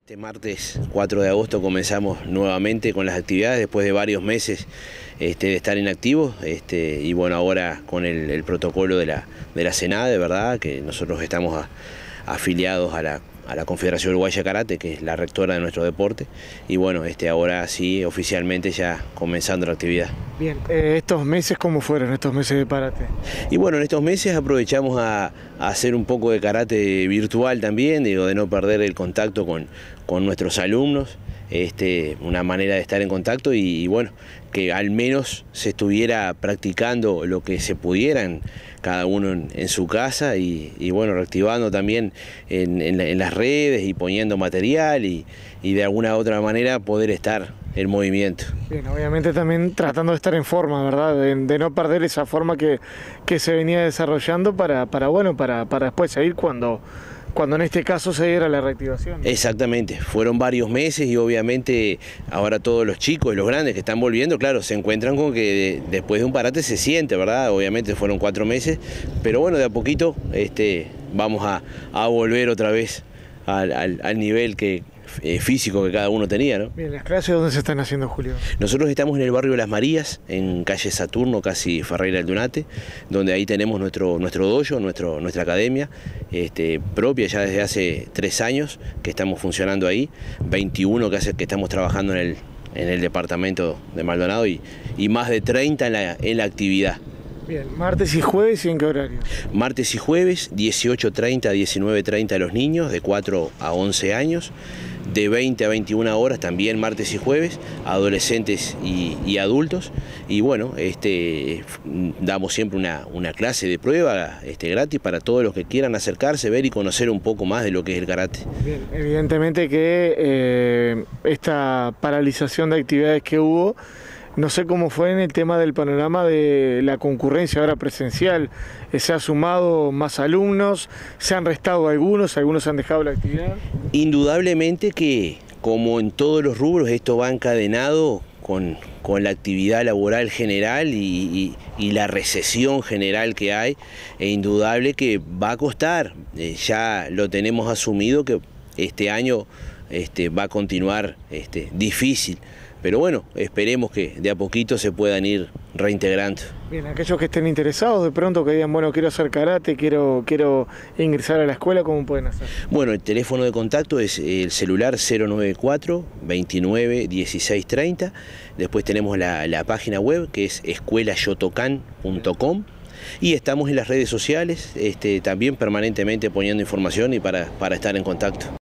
Este martes 4 de agosto comenzamos nuevamente con las actividades después de varios meses de estar inactivos y bueno, ahora con el protocolo de la CENADE, ¿verdad? Que nosotros estamos afiliados a la Confederación Uruguaya de Karate, que es la rectora de nuestro deporte, y bueno, ahora sí, oficialmente ya comenzando la actividad. Bien, ¿estos meses cómo fueron, estos meses de karate? Y bueno, en estos meses aprovechamos a hacer un poco de karate virtual también, de no perder el contacto con nuestros alumnos, una manera de estar en contacto y bueno, que al menos se estuviera practicando lo que se pudieran cada uno en su casa y bueno, reactivando también en las redes y poniendo material y de alguna u otra manera poder estar en movimiento. Bien, obviamente también tratando de estar en forma, ¿verdad? De no perder esa forma que se venía desarrollando para después seguir cuando en este caso se diera la reactivación. Exactamente, fueron varios meses y obviamente ahora todos los chicos y los grandes que están volviendo, claro, se encuentran con que después de un parate se siente, ¿verdad? Obviamente fueron 4 meses, pero bueno, de a poquito vamos a volver otra vez al nivel físico que cada uno tenía, ¿no? Bien, ¿las clases dónde se están haciendo, Julio? Nosotros estamos en el barrio Las Marías, en calle Saturno, casi Ferreira Aldunate, donde ahí tenemos nuestro dojo, nuestra academia, propia ya desde hace 3 años que estamos funcionando ahí, 21 que estamos trabajando en el departamento de Maldonado y más de 30 en la actividad. Bien, martes y jueves, ¿y en qué horario? Martes y jueves, 18:30 a 19:30 los niños, de 4 a 11 años, de 20 a 21 horas también martes y jueves, adolescentes y adultos. Y bueno, damos siempre una clase de prueba gratis para todos los que quieran acercarse, ver y conocer un poco más de lo que es el karate. Bien, evidentemente que esta paralización de actividades que hubo, no sé cómo fue en el tema del panorama de la concurrencia ahora presencial. ¿Se ha sumado más alumnos? ¿Se han restado algunos han dejado la actividad? Indudablemente que, como en todos los rubros, esto va encadenado con la actividad laboral general y la recesión general que hay. Es indudable que va a costar. Ya lo tenemos asumido que este año va a continuar difícil. Pero bueno, esperemos que de a poquito se puedan ir reintegrando. Bien, aquellos que estén interesados de pronto que digan, bueno, quiero hacer karate, quiero ingresar a la escuela, ¿cómo pueden hacer? Bueno, el teléfono de contacto es el celular 094 29 16 30. Después tenemos la página web que es escuelashotokan.com. Y estamos en las redes sociales también permanentemente poniendo información y para estar en contacto.